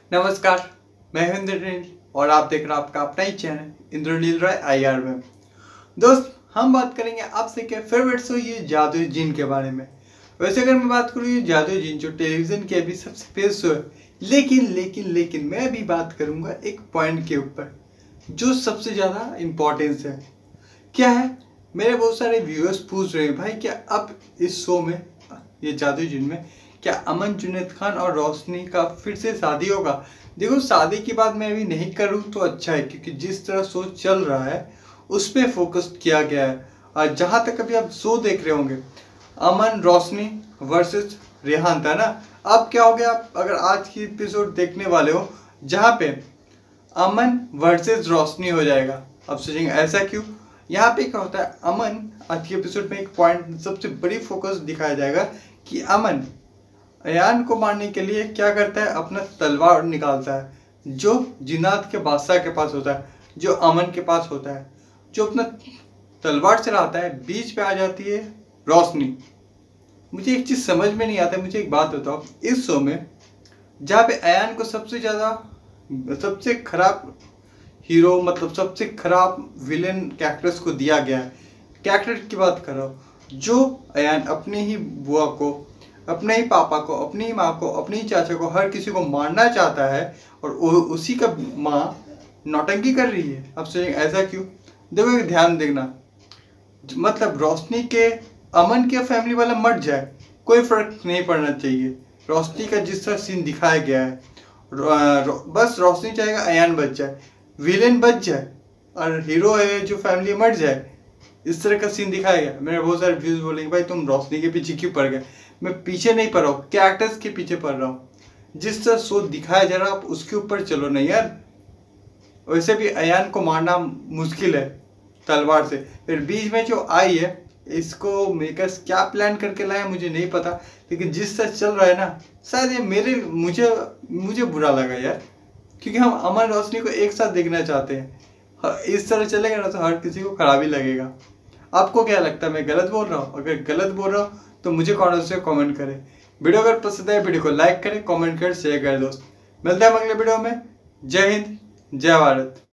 नमस्कार, मैं हूं इंद्रनील और आप देख रहे हैं आपका अपना ही चैनल इंद्रनील राय IR में। दोस्त, हम बात करेंगे आपसे क्या फेवरेट शो ये जादुई जिन के बारे में। वैसे अगर मैं बात करूँ ये जादुई जिन जो टेलीविजन के अभी सबसे फेमस शो है, लेकिन मैं अभी बात करूंगा एक पॉइंट के ऊपर जो सबसे ज़्यादा इम्पोर्टेंस है। क्या है, मेरे बहुत सारे व्यूअर्स पूछ रहे हैं भाई क्या अब इस शो में ये जादुई जिन में क्या अमन, जुनैद खान और रोशनी का फिर से शादी होगा। देखो, शादी की बात मैं अभी नहीं करूँ तो अच्छा है, क्योंकि जिस तरह शो चल रहा है उस पर फोकस किया गया है। और जहाँ तक अभी आप शो देख रहे होंगे, अमन रोशनी वर्सेस रेहान था ना। अब क्या हो गया, आप अगर आज की एपिसोड देखने वाले हो जहाँ पे अमन वर्सेस रोशनी हो जाएगा। अब सोचेंगे ऐसा क्यों। यहाँ पे क्या होता है, अमन आज के एपिसोड में एक पॉइंट सबसे बड़ी फोकस दिखाया जाएगा कि अमन अयान को मारने के लिए क्या करता है, अपना तलवार निकालता है जो जिन्नात के बादशाह के पास होता है, जो अमन के पास होता है। जो अपना तलवार चलाता है, बीच पे आ जाती है रोशनी। मुझे एक चीज़ समझ में नहीं आता, मुझे एक बात बताओ, इस शो में जहाँ पे अयान को सबसे ज़्यादा सबसे खराब हीरो मतलब सबसे खराब विलेन कैरेक्टर्स को दिया गया है, कैरेक्टर की बात कर रहा हूँ, जो अयान अपनी ही बुआ को, अपने ही पापा को, अपनी ही माँ को, अपनी ही चाचा को, हर किसी को मारना चाहता है और उसी का माँ नौटंकी कर रही है। अब सोचेंगे ऐसा क्यों। देखो, एक ध्यान देना, मतलब रोशनी के अमन के फैमिली वाला मर जाए कोई फर्क नहीं पड़ना चाहिए। रोशनी का जिस तरह सीन दिखाया गया है, बस रोशनी चाहेगा अयान बच जाए, विलेन बच जाए और हीरो है जो फैमिली मर जाए। इस तरह का सीन दिखाया गया। मेरे बहुत सारे व्यूज बोलेंगे भाई तुम रोशनी के पीछे क्यों पड़ गए। मैं पीछे नहीं पड़ रहा हूँ, कैरेक्टर्स के पीछे पड़ रहा हूँ। जिस तरह शो दिखाया जा रहा है आप उसके ऊपर चलो नहीं यार। वैसे भी अयान को मारना मुश्किल है तलवार से, फिर बीच में जो आई है इसको मेकर्स क्या प्लान करके लाए मुझे नहीं पता, लेकिन जिस तरह चल रहा है ना, शायद ये मुझे बुरा लगा यार, क्योंकि हम अमन रोशनी को एक साथ देखना चाहते हैं। इस तरह चलेगा ना तो हर किसी को खराब ही लगेगा। आपको क्या लगता है, मैं गलत बोल रहा हूँ? अगर गलत बोल रहा हूँ तो मुझे कमेंट करें। वीडियो अगर पसंद आए वीडियो को लाइक करें, कमेंट करें, शेयर करें। दोस्त, मिलते हैं अगले वीडियो में। जय हिंद, जय भारत।